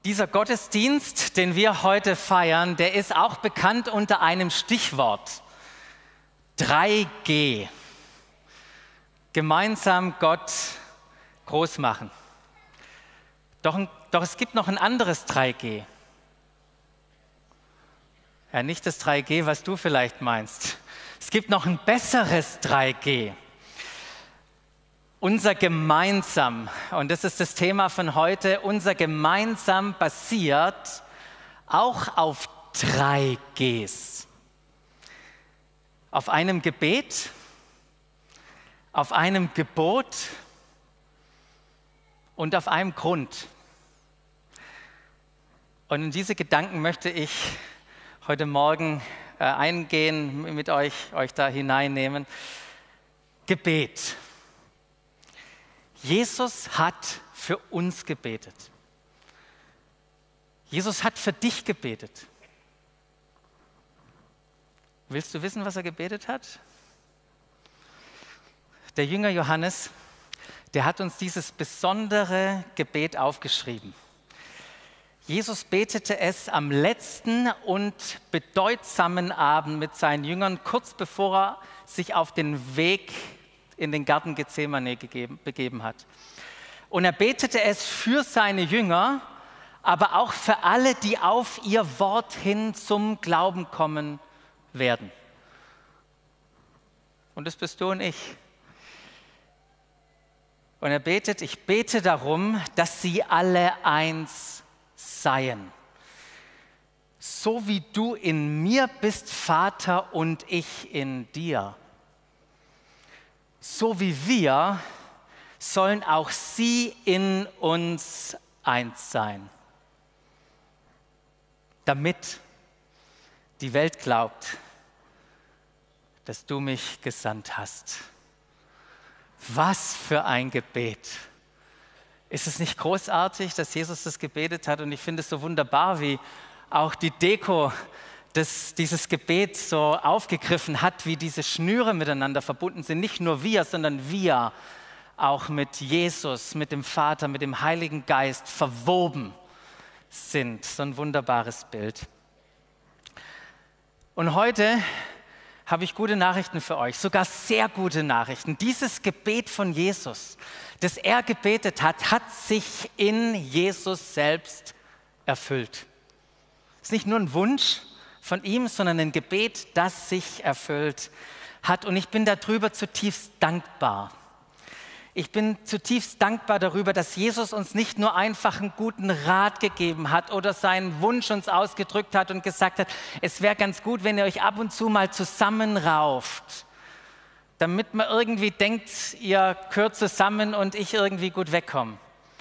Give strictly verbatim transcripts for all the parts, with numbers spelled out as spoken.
Dieser Gottesdienst, den wir heute feiern, der ist auch bekannt unter einem Stichwort. drei G. Gemeinsam Gott groß machen. Doch, doch es gibt noch ein anderes drei G. Ja, nicht das drei G, was du vielleicht meinst. Es gibt noch ein besseres drei G. Unser Gemeinsam, und das ist das Thema von heute, unser Gemeinsam basiert auch auf drei Gs. Auf einem Gebet, auf einem Gebot und auf einem Grund. Und in diese Gedanken möchte ich heute Morgen äh, eingehen, mit euch, euch da hineinnehmen. Gebet. Jesus hat für uns gebetet. Jesus hat für dich gebetet. Willst du wissen, was er gebetet hat? Der Jünger Johannes, der hat uns dieses besondere Gebet aufgeschrieben. Jesus betete es am letzten und bedeutsamen Abend mit seinen Jüngern, kurz bevor er sich auf den Weg in den Garten Gethsemane gegeben, begeben hat. Und er betete es für seine Jünger, aber auch für alle, die auf ihr Wort hin zum Glauben kommen werden. Und das bist du und ich. Und er betet, ich bete darum, dass sie alle eins seien. So wie du in mir bist, Vater, und ich in dir. So wie wir, sollen auch sie in uns eins sein. Damit die Welt glaubt, dass du mich gesandt hast. Was für ein Gebet! Ist es nicht großartig, dass Jesus das gebetet hat? Und ich finde es so wunderbar, wie auch die Deko das, dieses Gebet so aufgegriffen hat, wie diese Schnüre miteinander verbunden sind. Nicht nur wir, sondern wir auch mit Jesus, mit dem Vater, mit dem Heiligen Geist verwoben sind. So ein wunderbares Bild. Und heute habe ich gute Nachrichten für euch, sogar sehr gute Nachrichten. Dieses Gebet von Jesus, das er gebetet hat, hat sich in Jesus selbst erfüllt. Es ist nicht nur ein Wunsch von ihm, sondern ein Gebet, das sich erfüllt hat. Und ich bin darüber zutiefst dankbar. Ich bin zutiefst dankbar darüber, dass Jesus uns nicht nur einfach einen guten Rat gegeben hat oder seinen Wunsch uns ausgedrückt hat und gesagt hat, es wäre ganz gut, wenn ihr euch ab und zu mal zusammenrauft, damit man irgendwie denkt, ihr gehört zusammen und ich irgendwie gut wegkomme.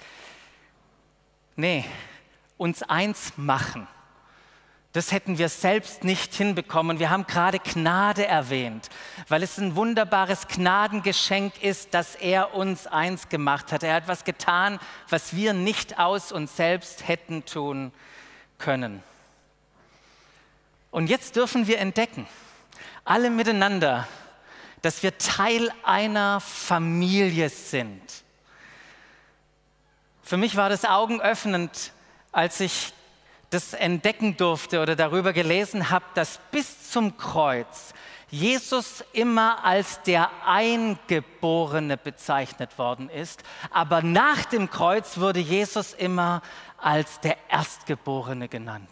Nee, uns eins machen. Das hätten wir selbst nicht hinbekommen. Wir haben gerade Gnade erwähnt, weil es ein wunderbares Gnadengeschenk ist, dass er uns eins gemacht hat. Er hat was getan, was wir nicht aus uns selbst hätten tun können. Und jetzt dürfen wir entdecken, alle miteinander, dass wir Teil einer Familie sind. Für mich war das augenöffnend, als ich das entdecken durfte oder darüber gelesen habe, dass bis zum Kreuz Jesus immer als der Eingeborene bezeichnet worden ist, aber nach dem Kreuz wurde Jesus immer als der Erstgeborene genannt.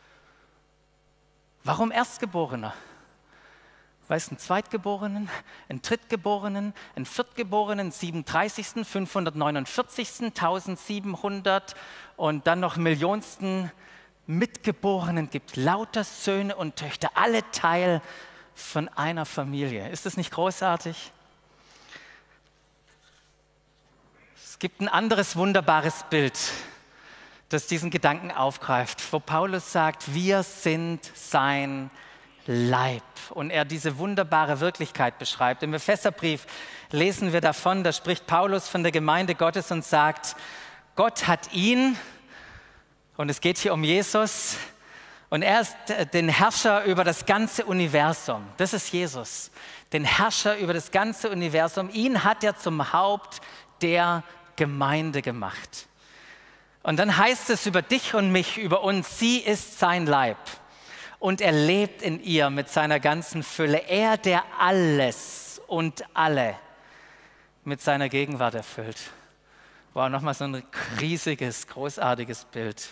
Warum Erstgeborener? Weil es einen Zweitgeborenen, einen Drittgeborenen, einen Viertgeborenen, siebenunddreißigsten, fünfhundertneunundvierzigsten, eintausendsiebenhundert und dann noch Millionsten Mitgeborenen gibt, lauter Söhne und Töchter, alle Teil von einer Familie. Ist das nicht großartig? Es gibt ein anderes wunderbares Bild, das diesen Gedanken aufgreift, wo Paulus sagt, wir sind sein Leib. Und er diese wunderbare Wirklichkeit beschreibt. Im Epheserbrief lesen wir davon, da spricht Paulus von der Gemeinde Gottes und sagt, Gott hat ihn, und es geht hier um Jesus, und er ist den Herrscher über das ganze Universum. Das ist Jesus, den Herrscher über das ganze Universum. Ihn hat er zum Haupt der Gemeinde gemacht. Und dann heißt es über dich und mich, über uns, sie ist sein Leib. Und er lebt in ihr mit seiner ganzen Fülle. Er, der alles und alle mit seiner Gegenwart erfüllt. Wow, nochmal so ein riesiges, großartiges Bild.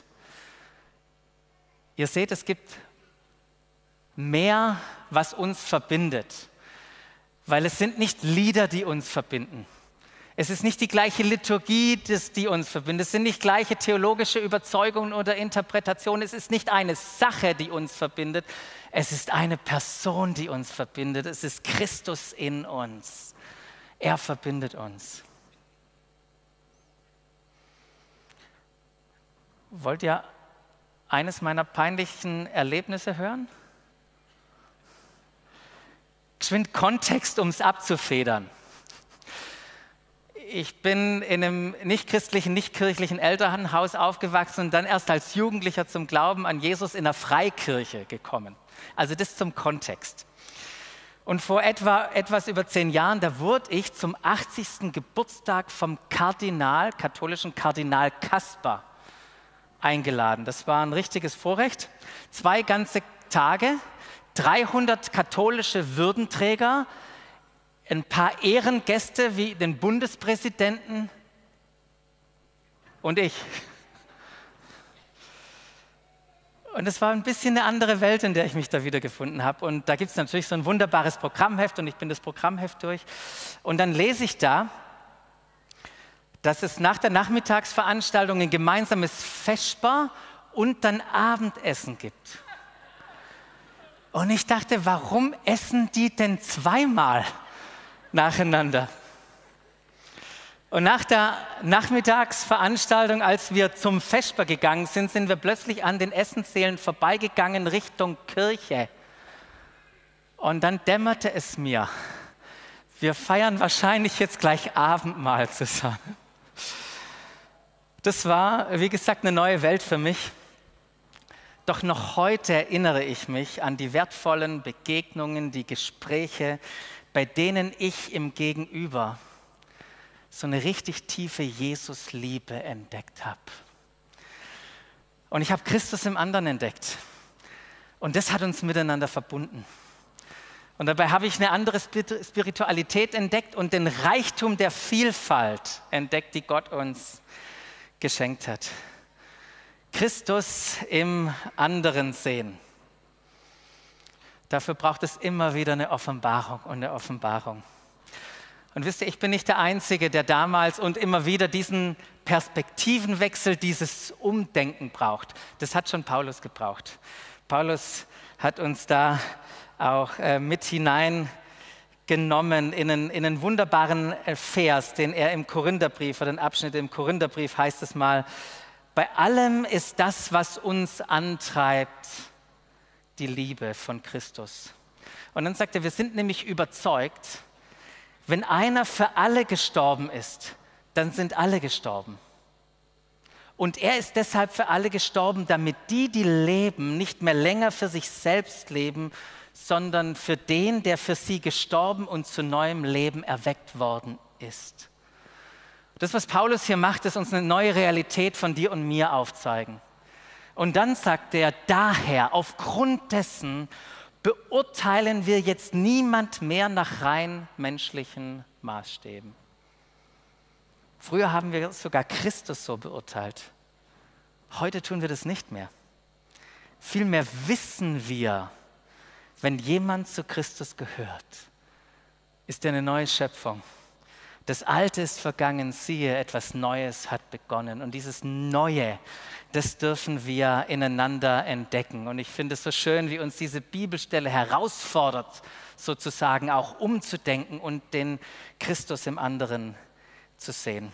Ihr seht, es gibt mehr, was uns verbindet. Weil es sind nicht Lieder, die uns verbinden. Es ist nicht die gleiche Liturgie, die uns verbindet. Es sind nicht gleiche theologische Überzeugungen oder Interpretationen. Es ist nicht eine Sache, die uns verbindet. Es ist eine Person, die uns verbindet. Es ist Christus in uns. Er verbindet uns. Wollt ihr eines meiner peinlichen Erlebnisse hören? Geschwind Kontext, um es abzufedern. Ich bin in einem nicht-christlichen, nicht-kirchlichen Elternhaus aufgewachsen und dann erst als Jugendlicher zum Glauben an Jesus in einer Freikirche gekommen. Also das zum Kontext. Und vor etwa etwas über zehn Jahren, da wurde ich zum achtzigsten Geburtstag vom Kardinal, katholischen Kardinal Kasper, eingeladen. Das war ein richtiges Vorrecht. Zwei ganze Tage, dreihundert katholische Würdenträger, ein paar Ehrengäste wie den Bundespräsidenten und ich. Und es war ein bisschen eine andere Welt, in der ich mich da wiedergefunden habe. Und da gibt es natürlich so ein wunderbares Programmheft und ich bin das Programmheft durch. Und dann lese ich da, dass es nach der Nachmittagsveranstaltung ein gemeinsames Vesper und dann Abendessen gibt. Und ich dachte, warum essen die denn zweimal nacheinander? Und nach der Nachmittagsveranstaltung, als wir zum Vesper gegangen sind, sind wir plötzlich an den Essenssälen vorbeigegangen Richtung Kirche. Und dann dämmerte es mir, wir feiern wahrscheinlich jetzt gleich Abendmahl zusammen. Das war, wie gesagt, eine neue Welt für mich. Doch noch heute erinnere ich mich an die wertvollen Begegnungen, die Gespräche, bei denen ich im Gegenüber so eine richtig tiefe Jesus-Liebe entdeckt habe. Und ich habe Christus im anderen entdeckt. Und das hat uns miteinander verbunden. Und dabei habe ich eine andere Spiritualität entdeckt und den Reichtum der Vielfalt entdeckt, die Gott uns geschenkt hat. Christus im anderen sehen. Dafür braucht es immer wieder eine Offenbarung und eine Offenbarung. Und wisst ihr, ich bin nicht der Einzige, der damals und immer wieder diesen Perspektivenwechsel, dieses Umdenken braucht. Das hat schon Paulus gebraucht. Paulus hat uns da auch äh, mit hineingenommen in einen, in einen wunderbaren Vers, den er im Korintherbrief, oder den Abschnitt im Korintherbrief heißt es mal, bei allem ist das, was uns antreibt, die Liebe von Christus. Und dann sagt er, wir sind nämlich überzeugt, wenn einer für alle gestorben ist, dann sind alle gestorben. Und er ist deshalb für alle gestorben, damit die, die leben, nicht mehr länger für sich selbst leben, sondern für den, der für sie gestorben und zu neuem Leben erweckt worden ist. Das, was Paulus hier macht, ist uns eine neue Realität von dir und mir aufzeigen. Und dann sagt er, daher, aufgrund dessen beurteilen wir jetzt niemand mehr nach rein menschlichen Maßstäben. Früher haben wir sogar Christus so beurteilt. Heute tun wir das nicht mehr. Vielmehr wissen wir, wenn jemand zu Christus gehört, ist er eine neue Schöpfung. Das Alte ist vergangen, siehe, etwas Neues hat begonnen. Und dieses Neue, das dürfen wir ineinander entdecken. Und ich finde es so schön, wie uns diese Bibelstelle herausfordert, sozusagen auch umzudenken und den Christus im anderen zu sehen.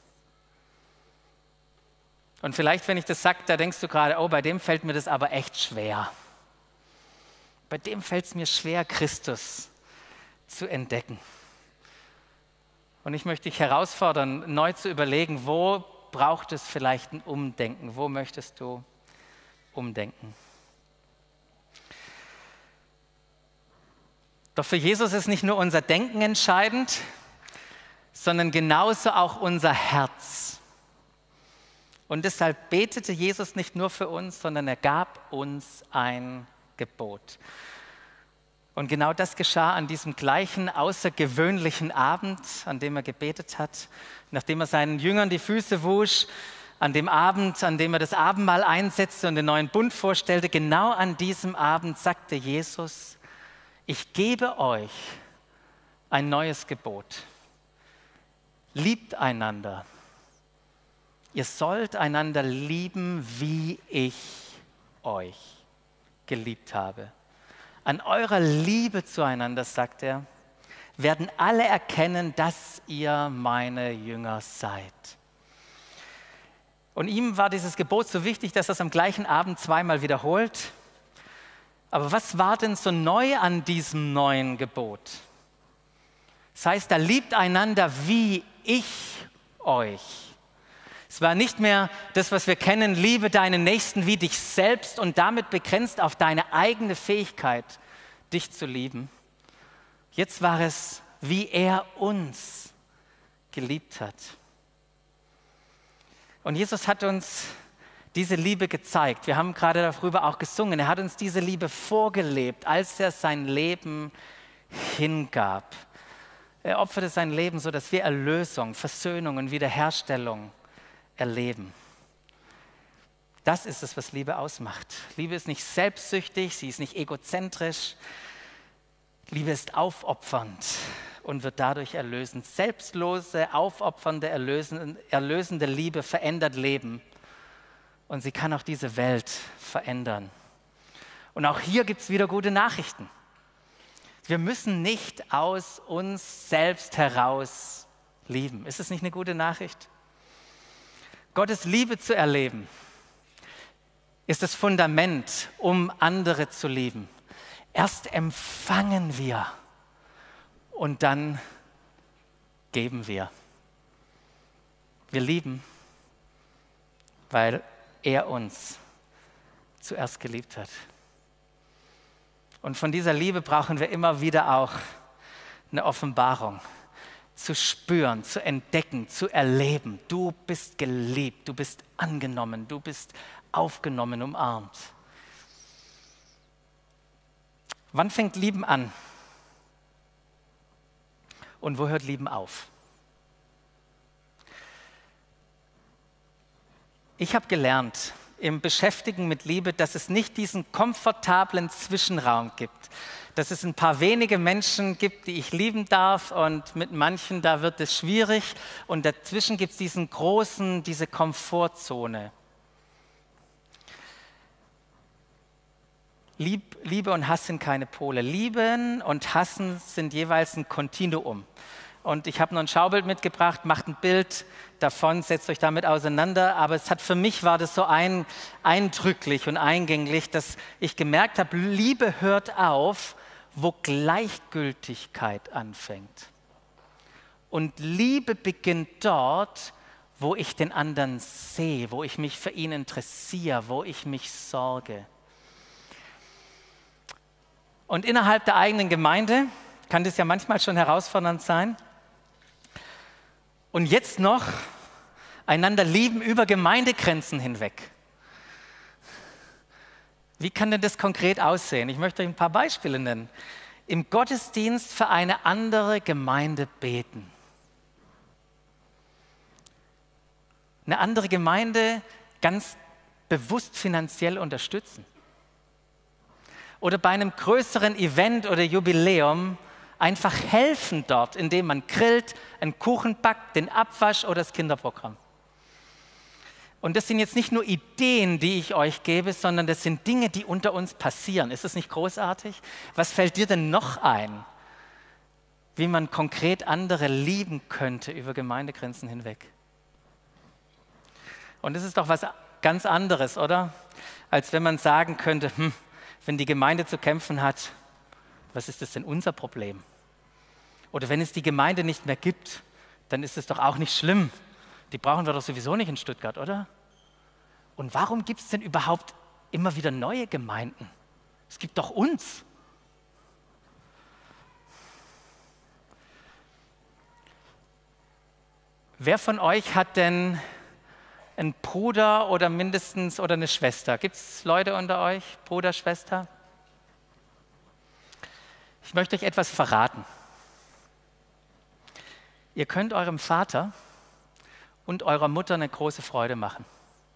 Und vielleicht, wenn ich das sage, da denkst du gerade, oh, bei dem fällt mir das aber echt schwer. Bei dem fällt es mir schwer, Christus zu entdecken. Und ich möchte dich herausfordern, neu zu überlegen, wo braucht es vielleicht ein Umdenken? Wo möchtest du umdenken? Doch für Jesus ist nicht nur unser Denken entscheidend, sondern genauso auch unser Herz. Und deshalb betete Jesus nicht nur für uns, sondern er gab uns ein Gebot. Und genau das geschah an diesem gleichen außergewöhnlichen Abend, an dem er gebetet hat, nachdem er seinen Jüngern die Füße wusch, an dem Abend, an dem er das Abendmahl einsetzte und den neuen Bund vorstellte. Genau an diesem Abend sagte Jesus: Ich gebe euch ein neues Gebot. Liebt einander. Ihr sollt einander lieben, wie ich euch geliebt habe. An eurer Liebe zueinander, sagt er, werden alle erkennen, dass ihr meine Jünger seid. Und ihm war dieses Gebot so wichtig, dass er es am gleichen Abend zweimal wiederholt. Aber was war denn so neu an diesem neuen Gebot? Das heißt, da liebt einander, wie ich euch. Es war nicht mehr das, was wir kennen, liebe deinen Nächsten wie dich selbst und damit begrenzt auf deine eigene Fähigkeit, dich zu lieben. Jetzt war es, wie er uns geliebt hat. Und Jesus hat uns diese Liebe gezeigt. Wir haben gerade darüber auch gesungen. Er hat uns diese Liebe vorgelebt, als er sein Leben hingab. Er opferte sein Leben, sodass wir Erlösung, Versöhnung und Wiederherstellung erleben. Das ist es, was Liebe ausmacht. Liebe ist nicht selbstsüchtig, sie ist nicht egozentrisch. Liebe ist aufopfernd und wird dadurch erlösend. Selbstlose, aufopfernde, erlösende, erlösende Liebe verändert Leben. Und sie kann auch diese Welt verändern. Und auch hier gibt es wieder gute Nachrichten. Wir müssen nicht aus uns selbst heraus lieben. Ist es nicht eine gute Nachricht? Gottes Liebe zu erleben, ist das Fundament, um andere zu lieben. Erst empfangen wir und dann geben wir. Wir lieben, weil er uns zuerst geliebt hat. Und von dieser Liebe brauchen wir immer wieder auch eine Offenbarung. Zu spüren, zu entdecken, zu erleben. Du bist geliebt, du bist angenommen, du bist aufgenommen, umarmt. Wann fängt Lieben an? Und wo hört Lieben auf? Ich habe gelernt im Beschäftigen mit Liebe, dass es nicht diesen komfortablen Zwischenraum gibt. Dass es ein paar wenige Menschen gibt, die ich lieben darf und mit manchen, da wird es schwierig. Und dazwischen gibt es diesen großen, diese Komfortzone. Lieb, Liebe und Hass sind keine Pole. Lieben und Hassen sind jeweils ein Kontinuum. Und ich habe noch ein Schaubild mitgebracht, macht ein Bild davon, setzt euch damit auseinander. Aber es hat für mich war das so ein, eindrücklich und eingänglich, dass ich gemerkt habe, Liebe hört auf, wo Gleichgültigkeit anfängt. Und Liebe beginnt dort, wo ich den anderen sehe, wo ich mich für ihn interessiere, wo ich mich sorge. Und innerhalb der eigenen Gemeinde kann das ja manchmal schon herausfordernd sein. Und jetzt noch einander lieben über Gemeindegrenzen hinweg. Wie kann denn das konkret aussehen? Ich möchte euch ein paar Beispiele nennen. Im Gottesdienst für eine andere Gemeinde beten. Eine andere Gemeinde ganz bewusst finanziell unterstützen. Oder bei einem größeren Event oder Jubiläum einfach helfen dort, indem man grillt, einen Kuchen backt, den Abwasch oder das Kinderprogramm. Und das sind jetzt nicht nur Ideen, die ich euch gebe, sondern das sind Dinge, die unter uns passieren. Ist das nicht großartig? Was fällt dir denn noch ein, wie man konkret andere lieben könnte über Gemeindegrenzen hinweg? Und das ist doch was ganz anderes, oder? Als wenn man sagen könnte, hm, wenn die Gemeinde zu kämpfen hat, was ist das denn unser Problem? Oder wenn es die Gemeinde nicht mehr gibt, dann ist es doch auch nicht schlimm. Die brauchen wir doch sowieso nicht in Stuttgart, oder? Und warum gibt es denn überhaupt immer wieder neue Gemeinden? Es gibt doch uns. Wer von euch hat denn einen Bruder oder mindestens oder eine Schwester? Gibt es Leute unter euch, Bruder, Schwester? Ich möchte euch etwas verraten. Ihr könnt eurem Vater und eurer Mutter eine große Freude machen,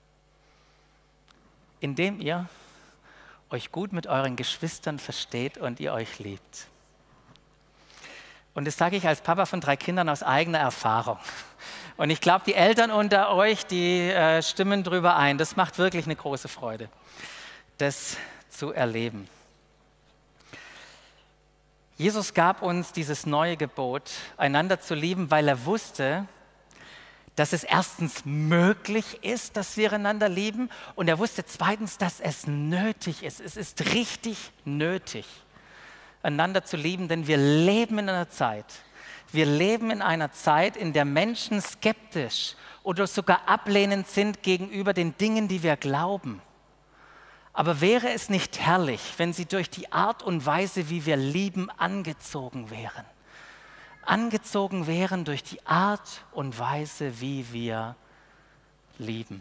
indem ihr euch gut mit euren Geschwistern versteht und ihr euch liebt. Und das sage ich als Papa von drei Kindern aus eigener Erfahrung. Und ich glaube, die Eltern unter euch, die äh, stimmen drüber ein. Das macht wirklich eine große Freude, das zu erleben. Jesus gab uns dieses neue Gebot, einander zu lieben, weil er wusste, dass es erstens möglich ist, dass wir einander lieben, und er wusste zweitens, dass es nötig ist. Es ist richtig nötig, einander zu lieben, denn wir leben in einer Zeit, wir leben in einer Zeit, in der Menschen skeptisch oder sogar ablehnend sind gegenüber den Dingen, die wir glauben. Aber wäre es nicht herrlich, wenn sie durch die Art und Weise, wie wir lieben, angezogen wären? Angezogen wären durch die Art und Weise, wie wir lieben.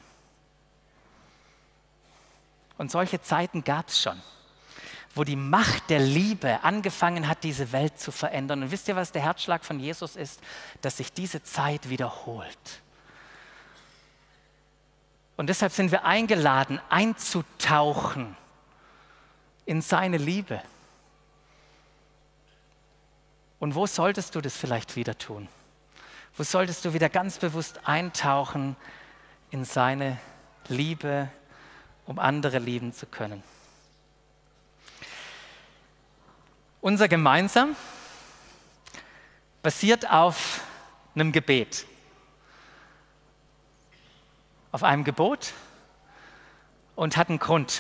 Und solche Zeiten gab es schon, wo die Macht der Liebe angefangen hat, diese Welt zu verändern. Und wisst ihr, was der Herzschlag von Jesus ist? Dass sich diese Zeit wiederholt. Und deshalb sind wir eingeladen, einzutauchen in seine Liebe. Und wo solltest du das vielleicht wieder tun? Wo solltest du wieder ganz bewusst eintauchen in seine Liebe, um andere lieben zu können? Unser Gemeinsam basiert auf einem Gebet, auf einem Gebot und hat einen Grund.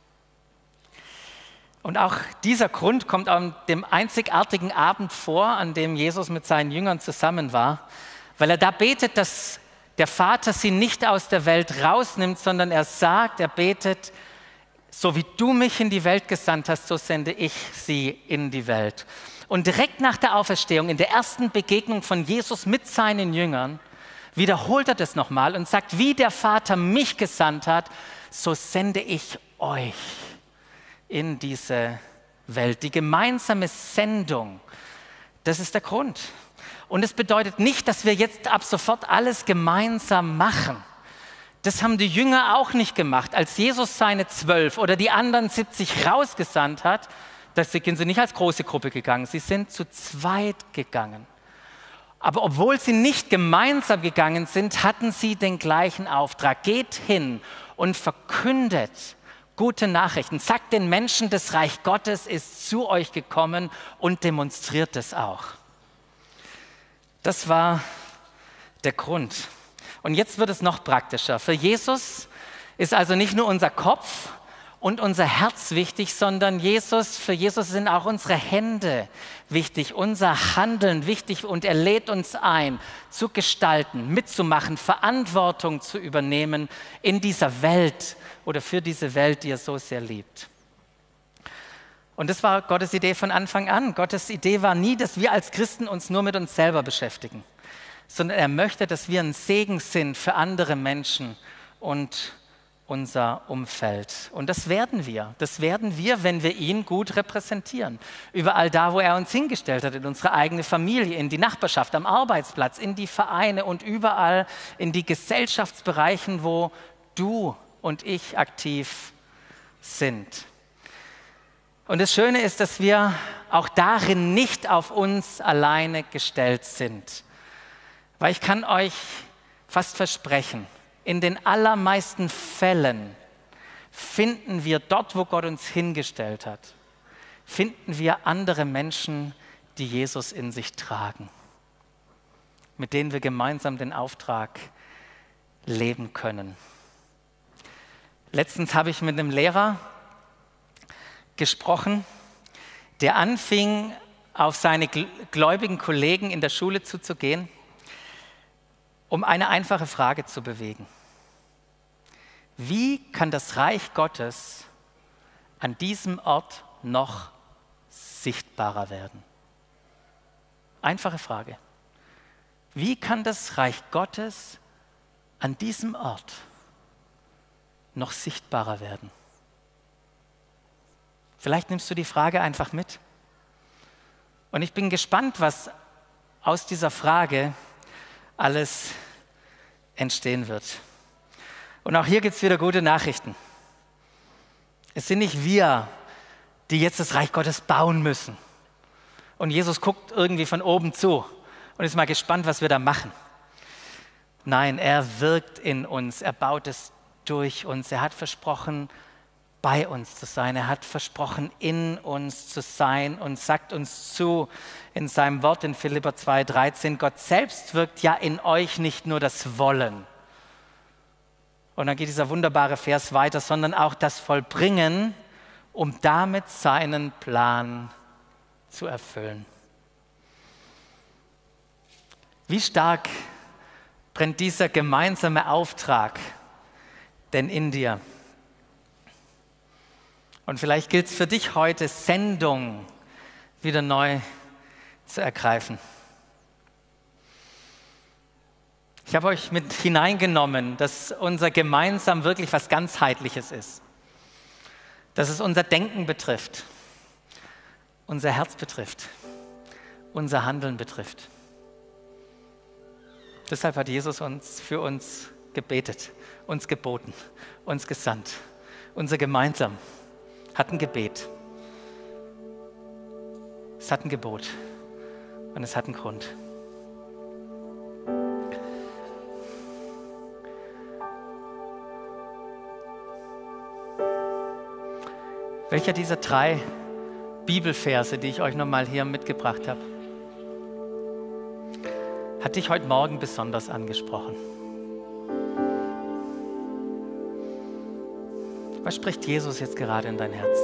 Und auch dieser Grund kommt an dem einzigartigen Abend vor, an dem Jesus mit seinen Jüngern zusammen war, weil er da betet, dass der Vater sie nicht aus der Welt rausnimmt, sondern er sagt, er betet, so wie du mich in die Welt gesandt hast, so sende ich sie in die Welt. Und direkt nach der Auferstehung, in der ersten Begegnung von Jesus mit seinen Jüngern, wiederholt er das nochmal und sagt, wie der Vater mich gesandt hat, so sende ich euch in diese Welt. Die gemeinsame Sendung, das ist der Grund. Und es bedeutet nicht, dass wir jetzt ab sofort alles gemeinsam machen. Das haben die Jünger auch nicht gemacht. Als Jesus seine zwölf oder die anderen siebzig rausgesandt hat, da sind sie nicht als große Gruppe gegangen, sie sind zu zweit gegangen. Aber obwohl sie nicht gemeinsam gegangen sind, hatten sie den gleichen Auftrag. Geht hin und verkündet gute Nachrichten. Sagt den Menschen, das Reich Gottes ist zu euch gekommen, und demonstriert es auch. Das war der Grund. Und jetzt wird es noch praktischer. Für Jesus ist also nicht nur unser Kopf und unser Herz wichtig, sondern Jesus, für Jesus sind auch unsere Hände wichtig, unser Handeln wichtig, und er lädt uns ein, zu gestalten, mitzumachen, Verantwortung zu übernehmen in dieser Welt oder für diese Welt, die er so sehr liebt. Und das war Gottes Idee von Anfang an. Gottes Idee war nie, dass wir als Christen uns nur mit uns selber beschäftigen, sondern er möchte, dass wir ein Segen sind für andere Menschen und unser Umfeld. Und das werden wir. Das werden wir, wenn wir ihn gut repräsentieren. Überall da, wo er uns hingestellt hat, in unsere eigene Familie, in die Nachbarschaft, am Arbeitsplatz, in die Vereine und überall in die Gesellschaftsbereichen, wo du und ich aktiv sind. Und das Schöne ist, dass wir auch darin nicht auf uns alleine gestellt sind. Weil ich kann euch fast versprechen, in den allermeisten Fällen finden wir dort, wo Gott uns hingestellt hat, finden wir andere Menschen, die Jesus in sich tragen, mit denen wir gemeinsam den Auftrag leben können. Letztens habe ich mit einem Lehrer gesprochen, der anfing, auf seine gläubigen Kollegen in der Schule zuzugehen, um eine einfache Frage zu bewegen. Wie kann das Reich Gottes an diesem Ort noch sichtbarer werden? Einfache Frage. Wie kann das Reich Gottes an diesem Ort noch sichtbarer werden? Vielleicht nimmst du die Frage einfach mit. Und ich bin gespannt, was aus dieser Frage alles entstehen wird. Und auch hier gibt es wieder gute Nachrichten. Es sind nicht wir, die jetzt das Reich Gottes bauen müssen. Und Jesus guckt irgendwie von oben zu und ist mal gespannt, was wir da machen. Nein, er wirkt in uns, er baut es durch uns. Er hat versprochen, bei uns zu sein. Er hat versprochen, in uns zu sein und sagt uns zu in seinem Wort in Philipper zwei dreizehn, Gott selbst wirkt ja in euch nicht nur das Wollen. Und dann geht dieser wunderbare Vers weiter, sondern auch das Vollbringen, um damit seinen Plan zu erfüllen. Wie stark brennt dieser gemeinsame Auftrag denn in dir? Und vielleicht gilt es für dich heute, Sendung wieder neu zu ergreifen. Ich habe euch mit hineingenommen, dass unser Gemeinsam wirklich was Ganzheitliches ist. Dass es unser Denken betrifft, unser Herz betrifft, unser Handeln betrifft. Deshalb hat Jesus uns für uns gebetet, uns geboten, uns gesandt. Unser Gemeinsam hat ein Gebet. Es hat ein Gebot und es hat einen Grund. Welcher dieser drei Bibelverse, die ich euch nochmal hier mitgebracht habe, hat dich heute Morgen besonders angesprochen? Was spricht Jesus jetzt gerade in dein Herz?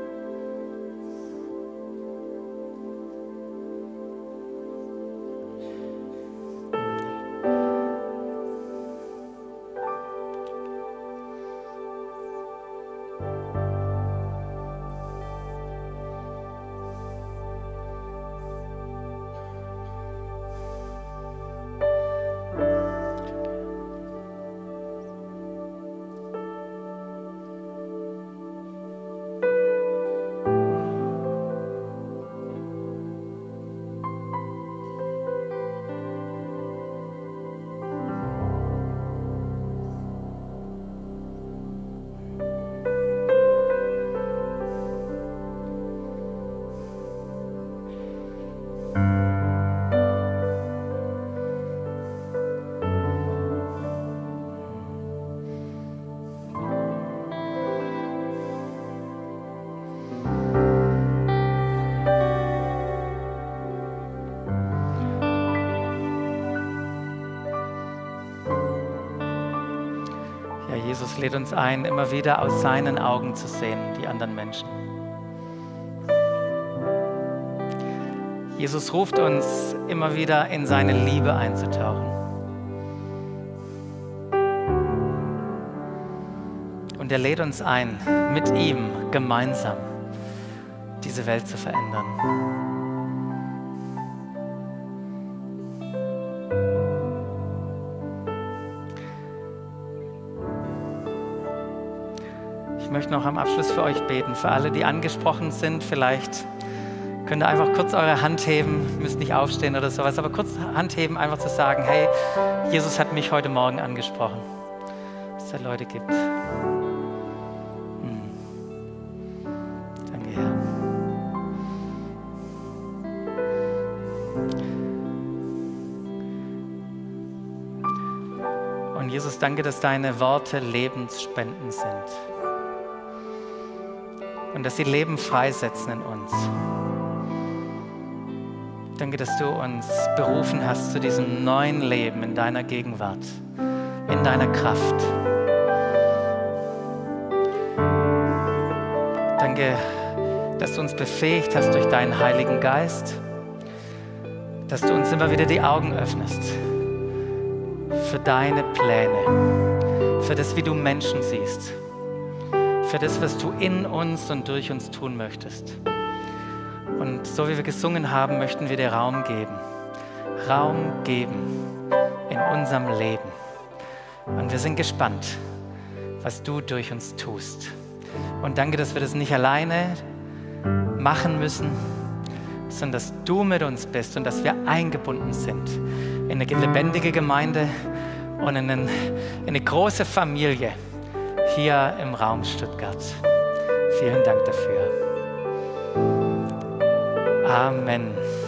Jesus lädt uns ein, immer wieder aus seinen Augen zu sehen, die anderen Menschen. Jesus ruft uns immer wieder in seine Liebe einzutauchen. Und er lädt uns ein, mit ihm gemeinsam diese Welt zu verändern. Ich möchte noch am Abschluss für euch beten, für alle, die angesprochen sind. Vielleicht könnt ihr einfach kurz eure Hand heben, müsst nicht aufstehen oder sowas, aber kurz Hand heben, einfach zu sagen, hey, Jesus hat mich heute Morgen angesprochen, dass es da Leute gibt. Hm. Danke, Herr. Und Jesus, danke, dass deine Worte Lebensspenden sind. Und dass sie Leben freisetzen in uns. Danke, dass du uns berufen hast zu diesem neuen Leben in deiner Gegenwart, in deiner Kraft. Danke, dass du uns befähigt hast durch deinen Heiligen Geist, dass du uns immer wieder die Augen öffnest für deine Pläne, für das, wie du Menschen siehst, für das, was du in uns und durch uns tun möchtest. Und so wie wir gesungen haben, möchten wir dir Raum geben. Raum geben in unserem Leben. Und wir sind gespannt, was du durch uns tust. Und danke, dass wir das nicht alleine machen müssen, sondern dass du mit uns bist und dass wir eingebunden sind in eine lebendige Gemeinde und in, einen, in eine große Familie hier im Raum Stuttgart. Vielen Dank dafür. Amen.